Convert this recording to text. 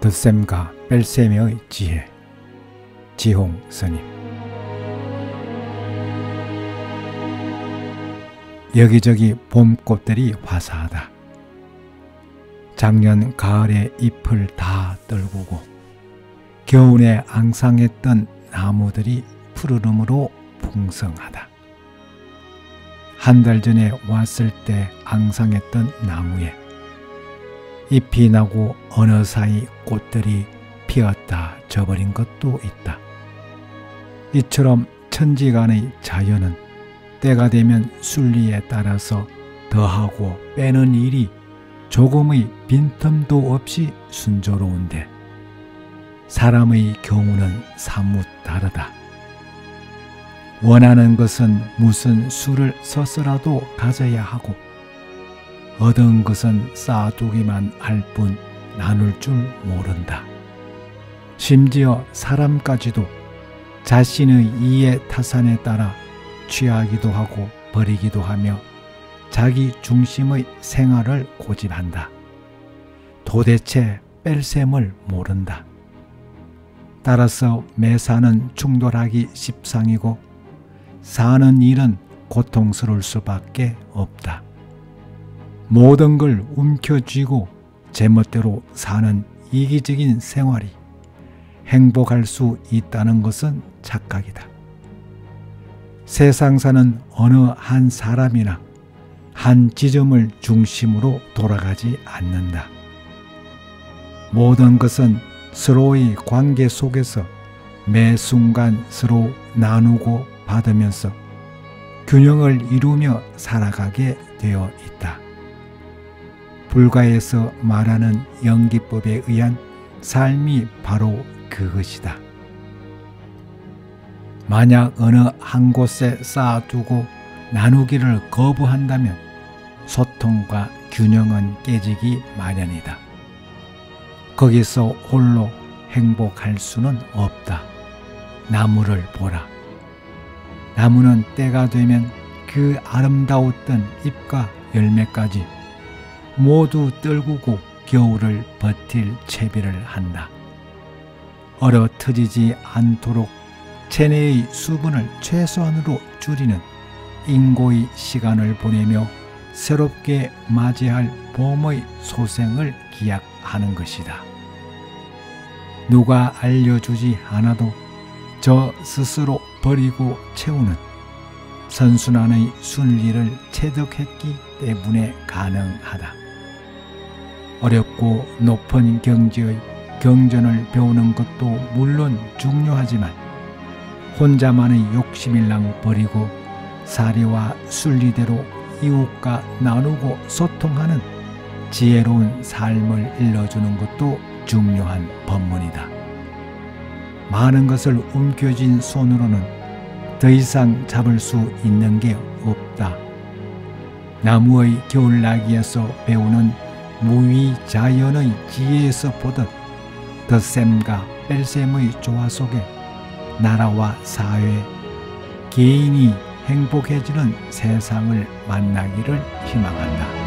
덧셈과 뺄셈의 지혜. 지홍 스님. 여기저기 봄꽃들이 화사하다. 작년 가을에 잎을 다 떨구고 겨울에 앙상했던 나무들이 푸르름으로 풍성하다. 한 달 전에 왔을 때 앙상했던 나무에 잎이 나고 어느 사이 꽃들이 피었다 져버린 것도 있다. 이처럼 천지간의 자연은 때가 되면 순리에 따라서 더하고 빼는 일이 조금의 빈틈도 없이 순조로운데 사람의 경우는 사뭇 다르다. 원하는 것은 무슨 수를 써서라도 가져야 하고 얻은 것은 쌓아두기만 할 뿐 나눌 줄 모른다. 심지어 사람까지도 자신의 이해 타산에 따라 취하기도 하고 버리기도 하며 자기 중심의 생활을 고집한다. 도대체 뺄셈을 모른다. 따라서 매사는 충돌하기 십상이고 사는 일은 고통스러울 수밖에 없다. 모든 걸 움켜쥐고 제멋대로 사는 이기적인 생활이 행복할 수 있다는 것은 착각이다. 세상사는 어느 한 사람이나 한 지점을 중심으로 돌아가지 않는다. 모든 것은 서로의 관계 속에서 매 순간 서로 나누고 받으면서 균형을 이루며 살아가게 되어 있다. 불가에서 말하는 연기법에 의한 삶이 바로 그것이다. 만약 어느 한 곳에 쌓아두고 나누기를 거부한다면 소통과 균형은 깨지기 마련이다. 거기서 홀로 행복할 수는 없다. 나무를 보라. 나무는 때가 되면 그 아름다웠던 잎과 열매까지 모두 떨구고 겨울을 버틸 채비를 한다. 얼어 터지지 않도록 체내의 수분을 최소한으로 줄이는 인고의 시간을 보내며 새롭게 맞이할 봄의 소생을 기약하는 것이다. 누가 알려주지 않아도 저 스스로 버리고 채우는 선순환의 순리를 체득했기 때문에 가능하다. 어렵고 높은 경지의 경전을 배우는 것도 물론 중요하지만 혼자만의 욕심일랑 버리고 사리와 순리대로 이웃과 나누고 소통하는 지혜로운 삶을 일러주는 것도 중요한 법문이다. 많은 것을 움켜쥔 손으로는 더 이상 잡을 수 있는 게 없다. 나무의 겨울나기에서 배우는 무위자연의 지혜에서 보듯 덧셈과 뺄셈의 조화 속에 나라와 사회, 개인이 행복해지는 세상을 만나기를 희망한다.